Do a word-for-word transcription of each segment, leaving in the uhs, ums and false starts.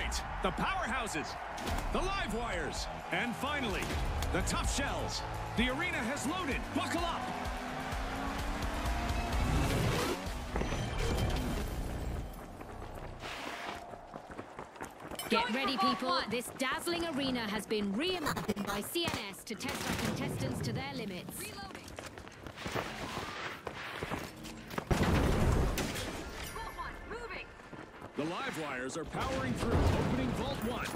right, the powerhouses, the live wires, and finally, the tough shells. The arena has loaded. Buckle up. Get ready, people. This dazzling arena has been reimagined by C N S to test our contestants to their limits. Reloading. Vault one, moving. The live wires are powering through, opening Vault one.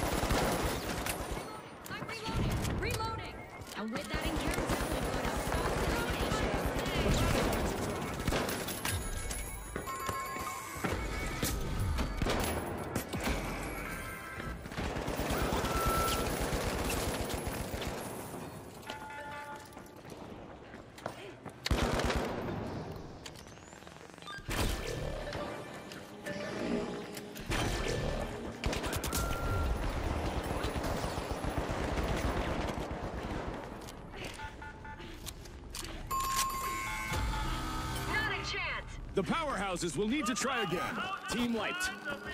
I'm reloading. Reloading. And with that encounter, we've got a fast combination. The powerhouses will need to try again. Team wiped.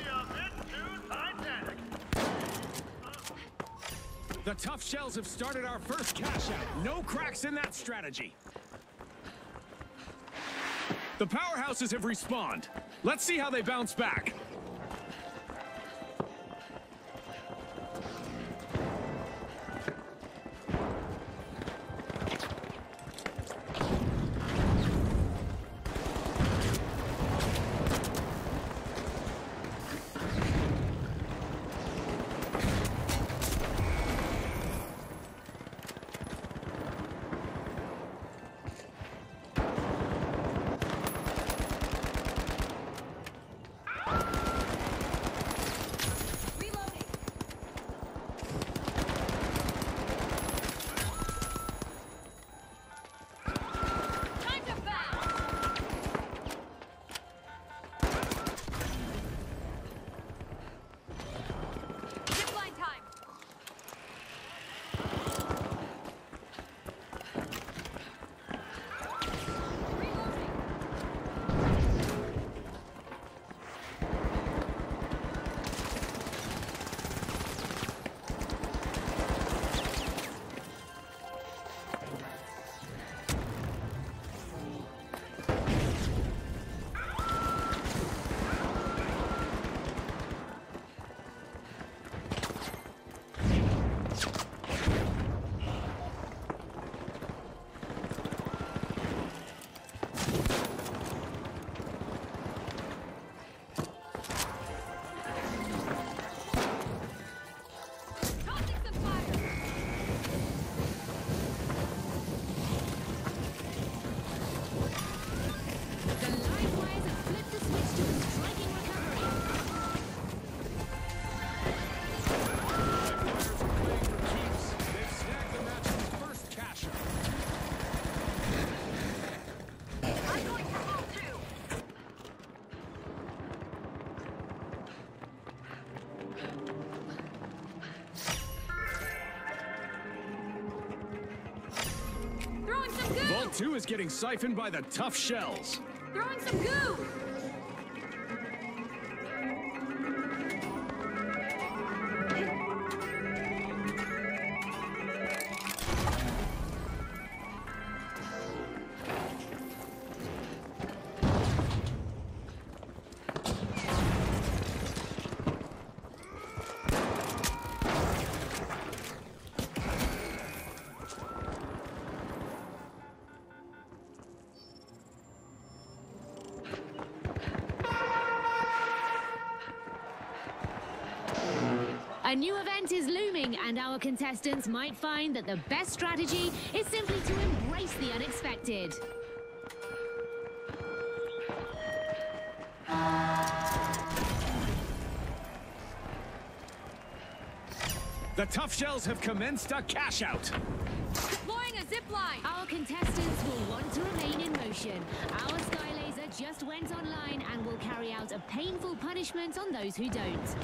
The tough shells have started our first cash out. No cracks in that strategy. The powerhouses have respawned. Let's see how they bounce back. Vault two is getting siphoned by the tough shells. Throwing some goo! A new event is looming, and our contestants might find that the best strategy is simply to embrace the unexpected. The tough shells have commenced a cash out. Deploying a zip line. Our contestants will want to remain in motion. Our sky laser just went online and will carry out a painful punishment on those who don't.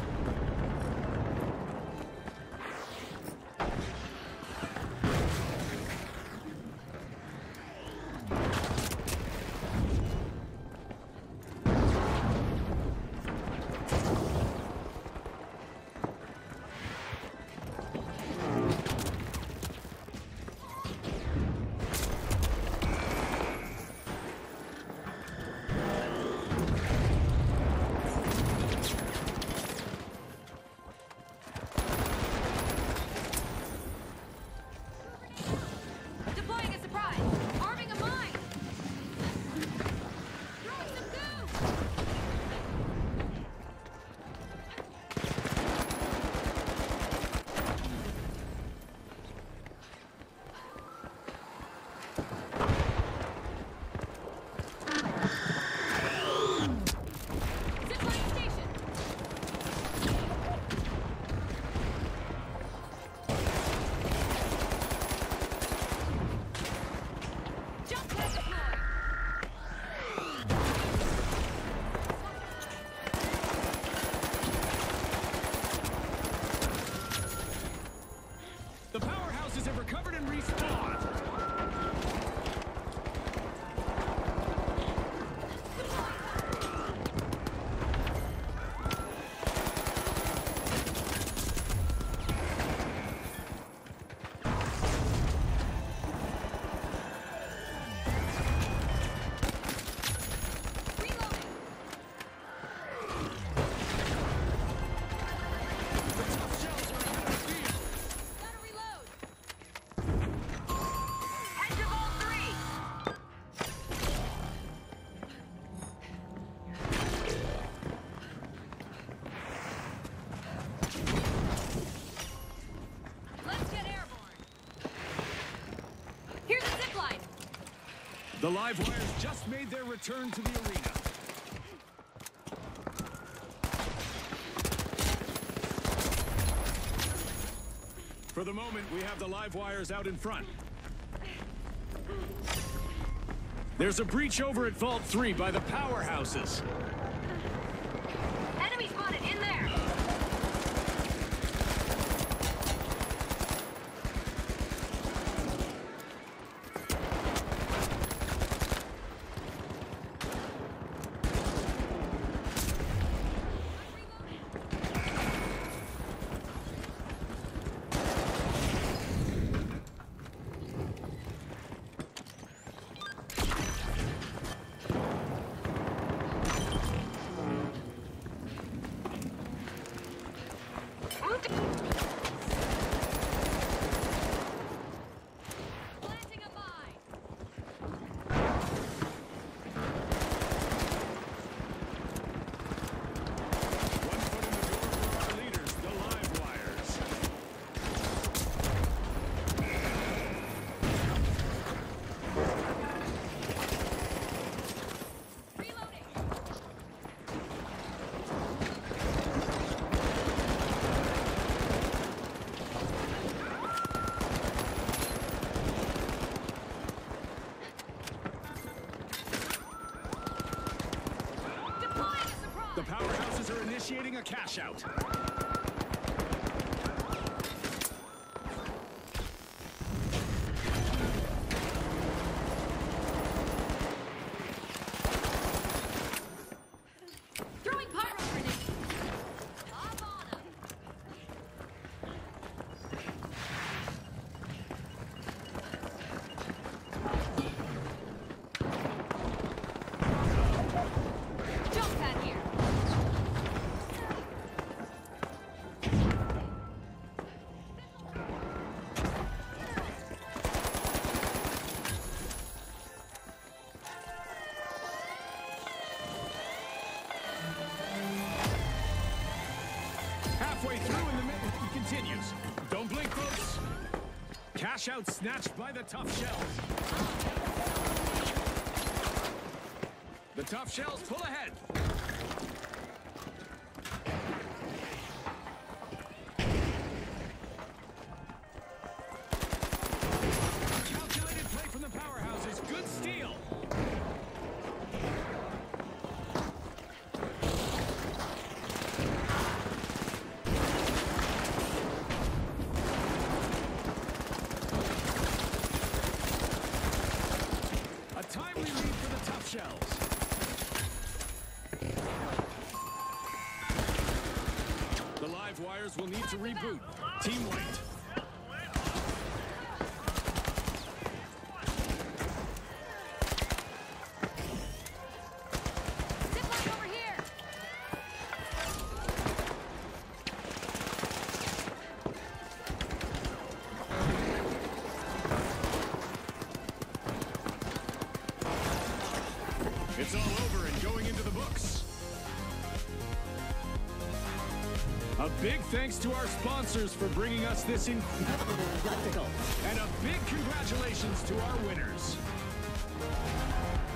Let's get airborne. Here's a zip line. The live wires just made their return to the arena. For the moment, we have the live wires out in front. There's a breach over at Vault three by the powerhouses. Enemy spotted in there. The powerhouses are initiating a cash out. Throwing pyro grenades. Up on 'em. Jump pad here. Halfway through in the middle, he continues. Don't blink, folks. Cash out snatched by the tough shells. The tough shells pull ahead. Calculated play from the powerhouses. Good steal. A timely lead for the tough shells. The live wires will need to reboot. Team white. Zip line over here. It's all over and going into the books. A big thanks to our sponsors for bringing us this incredible spectacle. And a big congratulations to our winners.